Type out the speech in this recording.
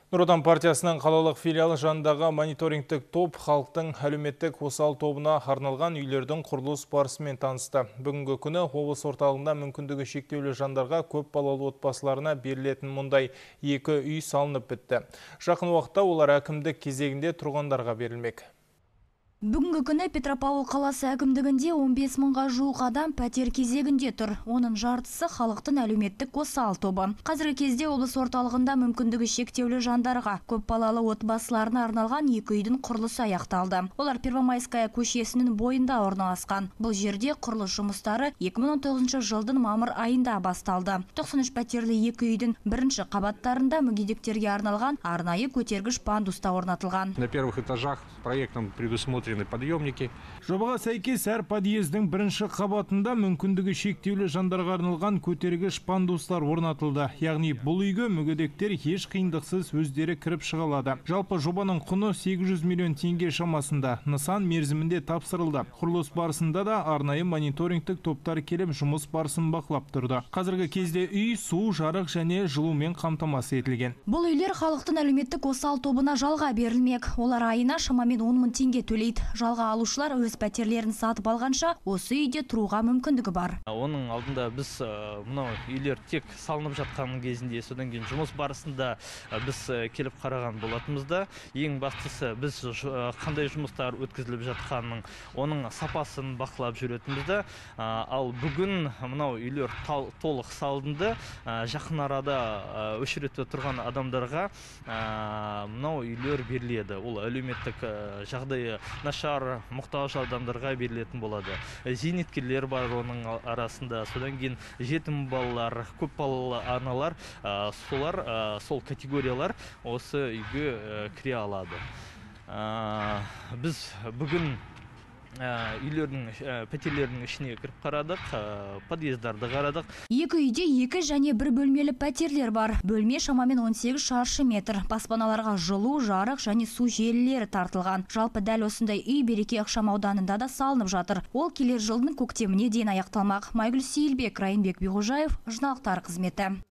Нұр Отан партиясының қалалық филиалы жанындағы мониторингтік топ халықтың әлеуметтік осал тобына арналған үйлердің құрылыс барысымен танысты. Бүгінгі күні облыс орталығында мүмкіндігі шектеулі жандарға көп балалы отбасыларына берілетін мұндай 2 үй салынып бітті. Жақын уақытта олар әкімдік кезегінде тұрғындарға берілмек. Бүгінгі күні Петропавл қаласы әкімдігінде 15 мыңға жуық адам пәтер кезегінде тұр. Оның жартысы халықтың әлеуметтік осал тобы. Қазіргі кезде облыс орталығында мүмкіндігі шектеулі жандарға көп балалы отбасыларына арналған 2 үйдің құрылысы аяқталды. Олар Первомайская көшесінің бойында орналасқан. Бұл жерде құрылыс жұмыстары 2019 жылдың мамыр айында басталды. 93 пәтерлі 2 үйдің бірінші қабаттарында мүгедектерге арналған арнайы көтергіш пандуста орнатылған. На первых этажах проектом предусмотрены подъемники. Жобаға сәйкес әр подъездің бірінші қабатында мүмкіндігі шектеулі жандарға арналған көтергіш пандустар орнатылды. Яғни бұл үйге мүгедектер еш қиындықсыз өздері кіріп шыға алады. Жалпы жобаның құны 800 миллион теңге шамасында. Нысан мерзімінде тапсырылды. Құрылыс барысында да арнайы мониторингтік топтар келіп жұмыс барысын бақылап тұрды. Қазіргі кезде үй су, жарық және жылумен қамтамасыз етілген. Бұл үйлер халықтың әлеуметтік осал тобына жалға берілмек. Олар айына шамамен 10 мың теңге төлейді. Жалға алушылар өз пәтерлерін сатып алғанша осы үйде тұруға мүмкіндігі бар. Оның алдында біз мынау үйлер тек салынып жатқан кезінде, содан кейін жұмыс барысында біз келіп қараған болатынбызда. Ең бастысы біз қандай жұмыстар өткізіліп жатқанын, оның сапасын бақылап жүретінбізді. Ал бүгін мынау үйлер толық салынды. Жақын арада өшіретті тұрған адамдарға мынау үйлер беріледі. Ол әлеуметтік жағдайы нашар, мұқтаж адамдарға берілетін болады. Зейнеткерлер бар оның арасында, содан кейін жетім балалар, көп балалы аналар, сол категориялар осы үйге кіре алады. Біз бүгін үйлердің, пәтерлердің ішіне кіріп қарадық, подъездарды қарадық. 2 үйде 2 және 1 бөлмелі пәтерлер бар. Бөлме шамамен 18 шаршы метр. Баспаналарға жылу, жарық және су желілері тартылған. Жалпы дәл осындай үй Береке ықшам ауданында да салынып жатыр. Ол келер жылдың көктеміне дейін аяқталмақ. Майгүл Сейілбек, Райымбек Биғожаев, жаңалықтар қызметі.